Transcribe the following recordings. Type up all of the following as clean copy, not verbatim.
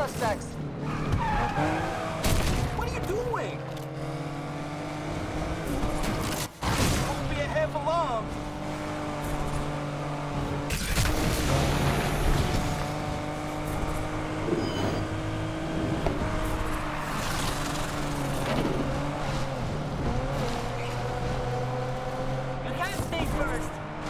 suspects. What are you doing? Won't be ahead for long. You can't stay first.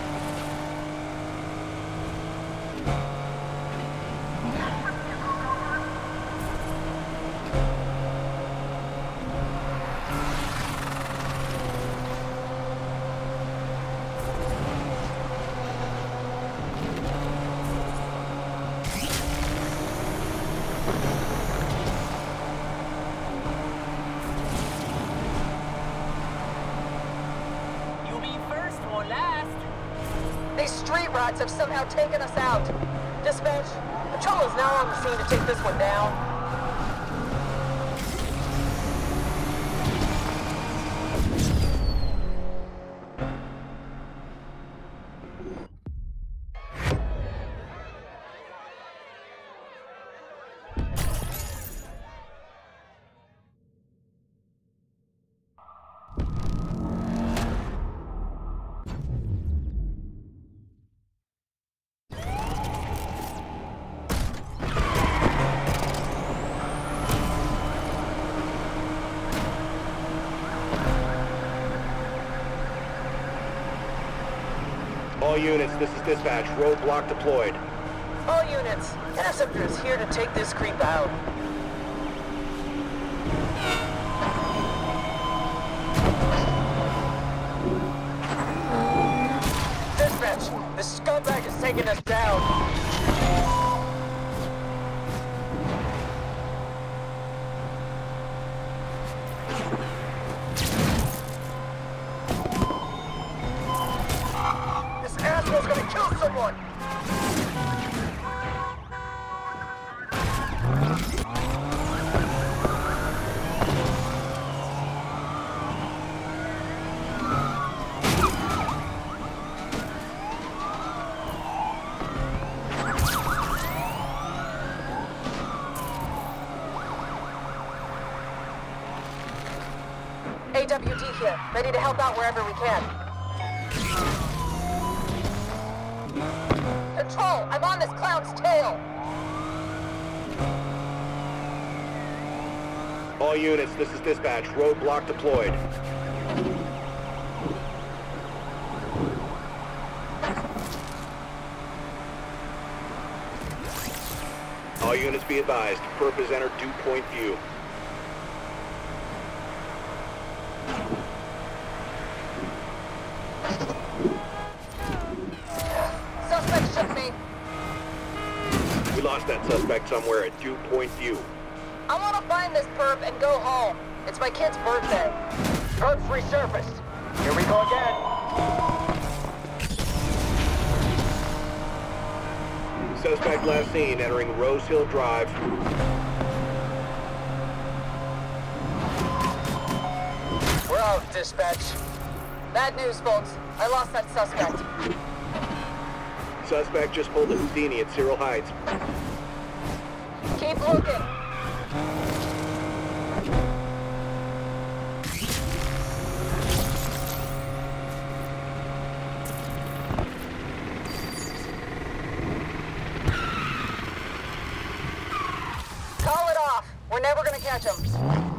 You'll be first or last. These street rats have somehow taken us out. Dispatch, patrol is now on the scene to take this one down. All units, this is dispatch. Roadblock deployed. All units, Interceptor is here to take this creep out. Dispatch, this scumbag is taking us down. This asshole's gonna kill someone! AWD here, ready to help out wherever we can. Control, I'm on this clown's tail! All units, this is dispatch. Roadblock deployed. All units be advised. Perp has entered dew point view. Suspect shook me. We lost that suspect somewhere at dew point view. I want to find this perp and go home. It's my kid's birthday. Perp's resurfaced. Here we go again. Suspect last seen entering Rose Hill Drive. We're out, dispatch. Bad news, folks. I lost that suspect. Suspect just pulled a Houdini at Cyril Heights. Keep looking. Call it off. We're never gonna catch him.